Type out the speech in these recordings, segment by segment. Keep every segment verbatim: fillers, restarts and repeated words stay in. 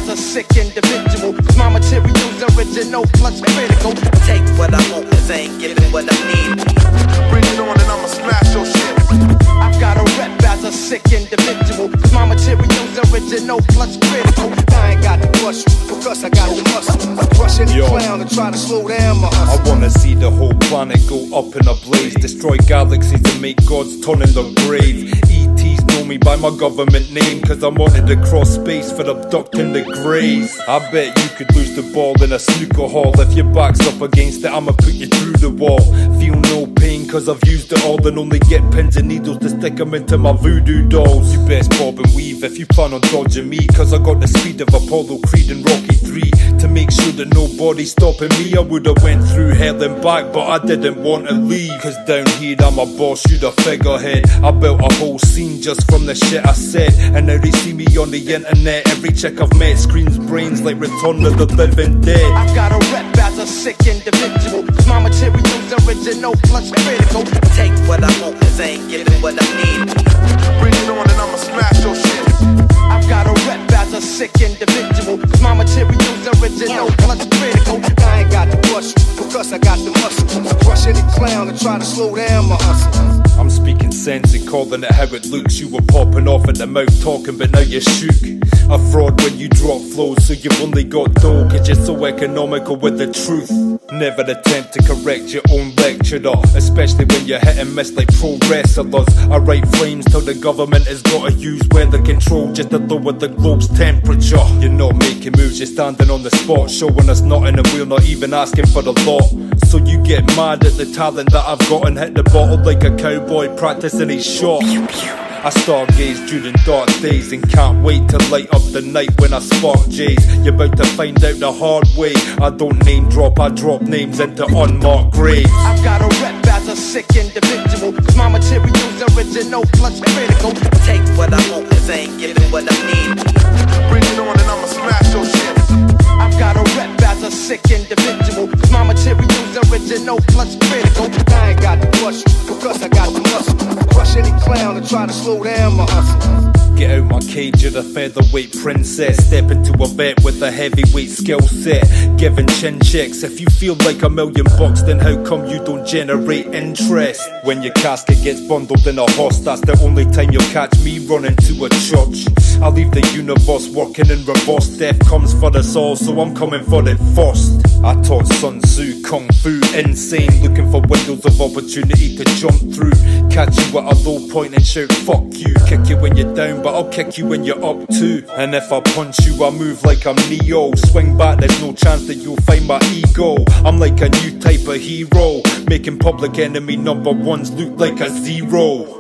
a sick individual. Cause my material's original plus critical. Take what I want, cause I ain't giving what I need. Bring it on and I'ma smash your shit. I've got a rep as a sick individual. Cause my material's original plus critical. I ain't got the push because I got the muscle. I crush any clown and try to slow down my hustle. I wanna see the whole planet go up in a blaze, destroy galaxies and make gods turn in their grave. E Ts know me by my government name, cause I'm wanted to cross space for abducting the greys. I bet you could lose the ball in a snooker hall. If your back's up against it, I'ma put you through the wall. Feel no pain cause I've used it all, and only get pins and needles to stick them into my voodoo dolls. You best bob and weave if you plan on dodging me, cause I got the speed of Apollo Creed and Rocky three. To make sure that nobody's stopping me, I would've went through hell and back, but I didn't want to leave. Cause down here I'm a boss, you the figurehead. I built a whole scene just from the shit I said, and now they see me on the internet. Every chick I've met screams brains like Return of the Living Dead. I've got a rep as a sick individual. Cause my material's original plus critical. Take what I want, cause I ain't giving what I need. Bring it on and I'ma smash your shit. I've got a rep as a sick individual. Cause my material's original plus critical. I ain't got the push because I got the muscle. I crush any clown and try to slow down my hustle. I'm speaking sense and calling it how it looks. You were popping off at the mouth talking, but now you're shook. A fraud when you drop flows, so you've only got dough, cause you're so economical with the truth. Never attempt to correct your own lecturer, especially when you're hit and miss like pro wrestlers. I write flames till the government has gotta use weather control just to lower the globe's temperature. You're not making moves, you're standing on the spot, showing us nothing and we're not even asking for the lot. So you get mad at the talent that I've got and hit the bottle like a cowboy practicing his shot. I stargaze during dark days and can't wait to light up the night when I spark J's. You're about to find out the hard way. I don't name drop, I drop names into unmarked graves. I've got a rep as a sick individual. Cause my material's original plus critical. Take what I want, cause I ain't giving what I need. Bring it on and I'ma smash your shit. I've got a rep as a sick individual. Cause my material's original plus critical. I ain't got the push because I got the muscle. I crush any clown and try to slow down my hustle. Get out my cage, you're the featherweight princess. Step into a vet with a heavyweight skill set. Giving chin checks. If you feel like a million bucks, then how come you don't generate interest? When your casket gets bundled in a horse, that's the only time you'll catch me running to a church. I leave the universe working in reverse. Death comes for us all, so I'm coming for it first. I taught Sun Tzu Kung Fu, insane, looking for windows of opportunity to jump through. Catch you at a low point and shout fuck you. Kick you when you're down, but I'll kick you when you're up too. And if I punch you, I move like I'm Neo. Swing back, there's no chance that you'll find my ego. I'm like a new type of hero, making public enemy number ones look like a zero.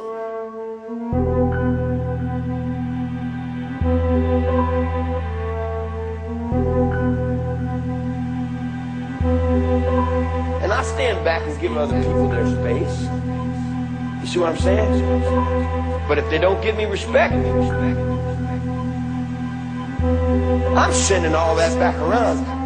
And I stand back and give other people their space. You see what I'm saying? But if they don't give me respect, I'm sending all that back around.